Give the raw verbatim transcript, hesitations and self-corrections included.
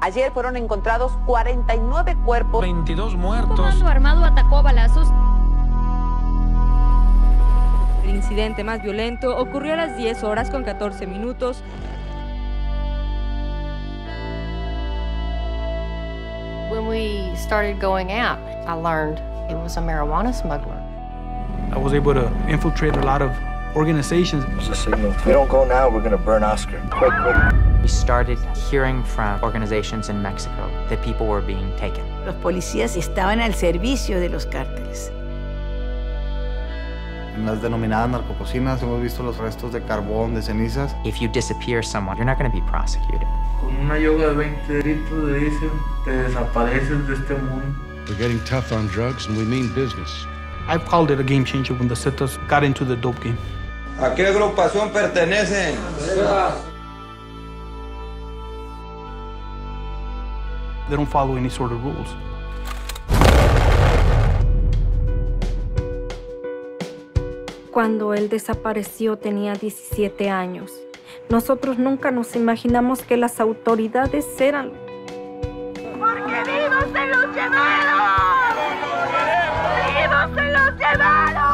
Ayer fueron encontrados cuarenta y nueve cuerpos. veintidós muertos. Un comando armado atacó a balazos. El incidente más violento ocurrió a las diez horas con catorce minutos. When we started going out, I learned it was a marijuana smuggler. I was able to infiltrate a lot of organizations. It was a signal. If we don't go now, we're gonna burn Oscar. Quick, quick. We started hearing from organizations in Mexico that people were being taken. Los policías estaban al servicio de los cárteles. En las denominadas narcococinas hemos visto los restos de carbón, de cenizas. If you disappear someone, you're not going to be prosecuted. Con una yoga de veinte litros de diésel, te desapareces de este mundo. We're getting tough on drugs and we mean business. I've called it a game changer when the Zetas got into the dope game. ¿A qué agrupación pertenecen? They don't follow any sort of rules. Cuando él desapareció tenía diecisiete años. Nosotros nunca nos imaginamos que las autoridades eran... ¡Porque vivos se los llevaron! ¡Vivos se los llevaron!